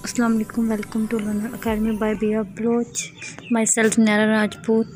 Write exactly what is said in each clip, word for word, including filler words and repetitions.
Assalamu alaikum. Welcome to Learner Academy by Bia Bloch. Myself Nara Rajput.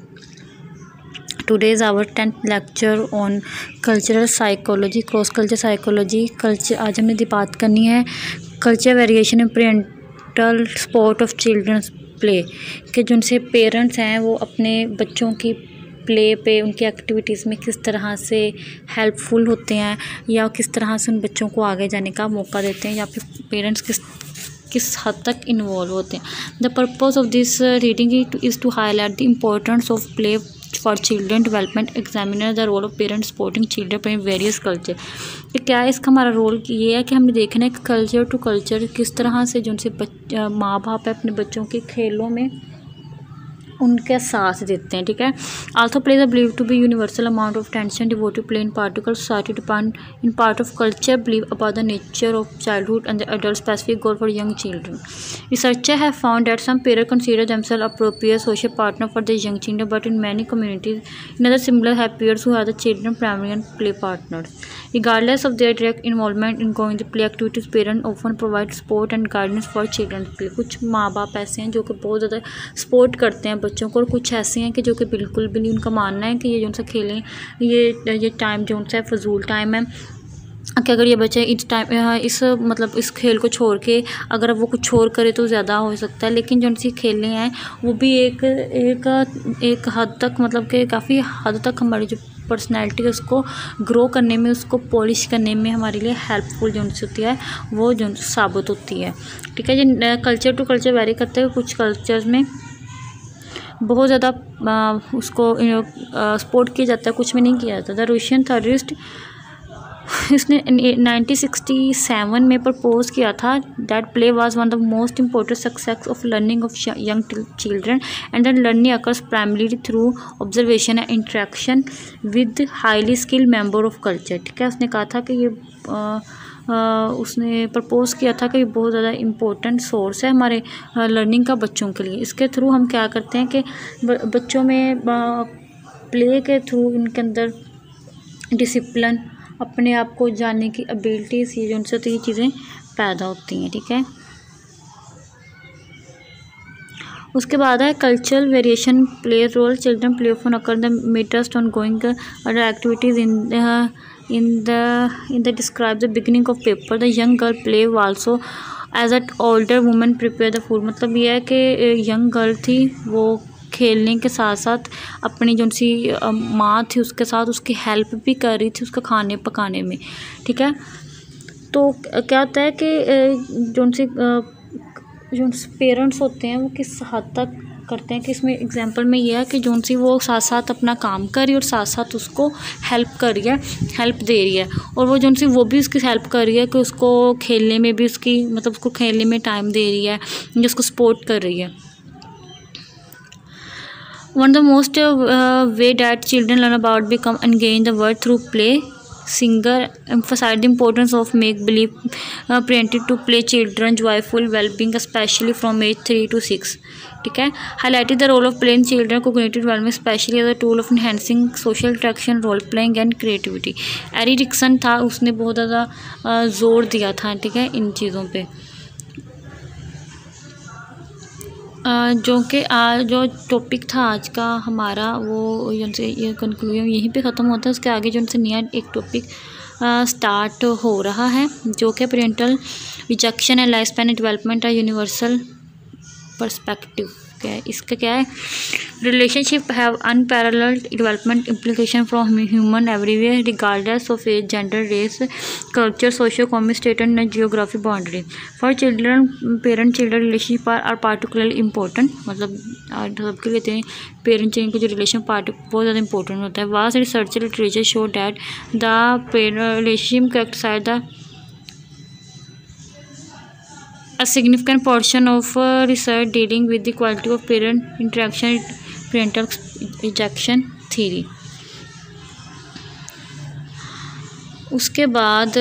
Today is our tenth lecture on cultural psychology, cross culture psychology. Culture आज हमने बात करनी है culture variation in parental support of children's play के जो उनसे parents हैं वो अपने बच्चों की प्ले पे उनकी एक्टिविटीज़ में किस तरह से हेल्पफुल होते हैं या किस तरह से उन बच्चों को आगे जाने का मौका देते हैं या फिर पेरेंट्स किस किस हद तक इन्वॉल्व होते हैं। The purpose of this reading is to highlight the importance of play for children development, examiner the role of parents supporting children in various culture. क्या है इसका हमारा रोल ये है कि हमने देखना है कि कल्चर टू कल्चर किस तरह से जो उनसे माँ बाप है अपने बच्चों के खेलों में उनके साथ देते हैं। ठीक है। Also play the believe to be universal amount of tension devoted play in particular society depend in part of culture believe about the nature of childhood and the adult specific goal for young children. Researcher have found that some parents consider themselves appropriate social partner for their young children, but in many communities in other similar have peers who are the children primary and play partners. Regardless of their direct involvement in going to play activities, parents often provide support and guidance for children's play. कुछ माँ बाप ऐसे हैं जो कि बहुत ज़्यादा support करते हैं बच्चों को और कुछ ऐसे हैं कि जो कि बिल्कुल भी नहीं, उनका मानना है कि ये जो उनसे खेलें ये ये टाइम जो उनसे फजूल टाइम है कि अगर ये बच्चे इस टाइम इस मतलब इस खेल को छोड़ के अगर वो कुछ और करे तो ज़्यादा हो सकता है। लेकिन जो उनसे खेलने हैं वो भी एक एक एक हद तक मतलब कि काफ़ी हद तक हमारी जो पर्सनैलिटी है उसको ग्रो करने में, उसको पॉलिश करने में हमारे लिए हेल्पफुल जो उनसे होती है वो जो साबित होती है। ठीक है। जो कल्चर टू कल्चर वेरी करते हैं, कुछ कल्चर्स में बहुत ज़्यादा उसको सपोर्ट किया जाता है, कुछ में नहीं किया जाता। द रूशियन थ्योरिस्ट इसने नाइनटीन सिक्सटी सेवन में प्रपोज किया था that play was one of the most important success of learning of young children and that learning occurs primarily through observation and interaction with highly skilled member of culture. ठीक है। उसने कहा था कि ये आ, आ, उसने प्रपोज किया था कि ये बहुत ज़्यादा इम्पोर्टेंट सोर्स है हमारे लर्निंग का बच्चों के लिए। इसके थ्रू हम क्या करते हैं कि बच्चों में प्ले के थ्रू उनके अंदर डिसिप्लिन, अपने आप को जानने की एबिलिटीज़, ये जो उनसे तो ये चीज़ें पैदा होती हैं। ठीक है। उसके बाद है cultural variation play role children play often occur the midst ongoing other activities in the in the in the describe the beginning of paper the young girl play also as a older women prepare the food. मतलब ये है कि young girl थी वो खेलने के साथ साथ अपनी जो सी माँ थी उसके साथ उसकी हेल्प भी कर रही थी उसका खाने पकाने में। ठीक है। तो क्या होता है कि जो सी जो पेरेंट्स होते हैं वो किस हद तक करते हैं कि इसमें एग्जांपल में ये है कि जो सी वो साथ साथ अपना काम कर रही है और साथ साथ उसको हेल्प कर रही है, हेल्प दे रही है, और वो जो सी वो भी उसकी हेल्प कर रही है कि उसको खेलने में भी उसकी मतलब उसको खेलने में टाइम दे रही है, जो उसको सपोर्ट कर रही है। One of the most uh, way that children learn about become engaged in the world through play. Singer emphasized the importance of make-believe uh, parenting to play children joyful well-being, especially from age three to six. ठीक है। Highlighted the role of play in children cognitive development, especially as a tool of enhancing social interaction, role playing and creativity. एरी Dixon था, उसने बहुत ज़्यादा जोर दिया था ठीक है इन चीज़ों पे। जो कि आज जो टॉपिक था आज का हमारा वो जिनसे ये कंक्लूजन यहीं पे ख़त्म होता है। उसके आगे जो उनसे नया एक टॉपिक स्टार्ट हो रहा है जो कि parental rejection and life span development है यूनिवर्सल पर्सपेक्टिव। क्या है इसका क्या है? Relationship have unparalleled development implication from human everywhere regardless of age, gender, race, culture, socio economic status and geography boundary. For children parent children relationship are are particularly important. मतलब सबके लिए हैं parent children के जो relation part बहुत ज़्यादा important होता है। Vast research literature show that the relationship characterize the a significant portion of uh, research dealing with the quality of parent interaction parental rejection theory। उसके बाद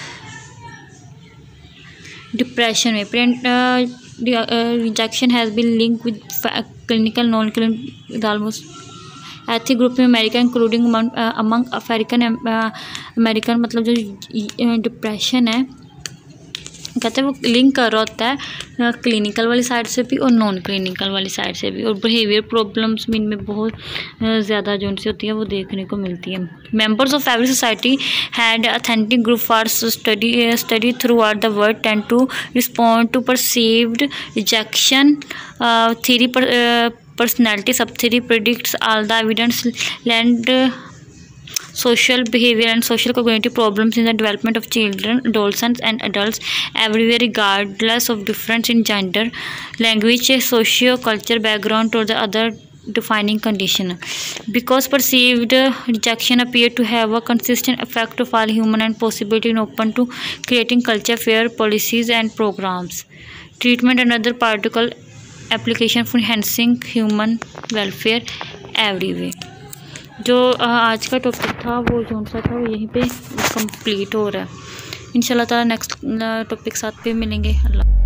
डिप्रेशन में parent rejection has been linked with clinical non clinical almost ethnic group में America including among African American. मतलब जो depression है कहते हैं वो लिंक कर रहा होता है क्लिनिकल वाली साइड से भी और नॉन क्लिनिकल वाली साइड से भी। और बिहेवियर प्रॉब्लम्स भी इनमें बहुत ज़्यादा जो उनसे होती है वो देखने को मिलती है। Members of every society had authentic group force study study throughout the world tend to respond to perceived rejection theory personality sub theory predicts all the evidence land social behavior and social cognitive problems in the development of children, adolescents and adults everywhere regardless of difference in gender, language, socio-cultural background or the other defining condition. Because perceived rejection appear to have a consistent effect of all human and possibility and open to creating culture fair policies and programs, treatment and other practical application for enhancing human welfare everywhere. जो आज का topic था वो जो सा था वो यहीं पे कंप्लीट हो रहा है। इंशाल्लाह ताला नेक्स्ट टॉपिक साथ पे मिलेंगे। अल्लाह।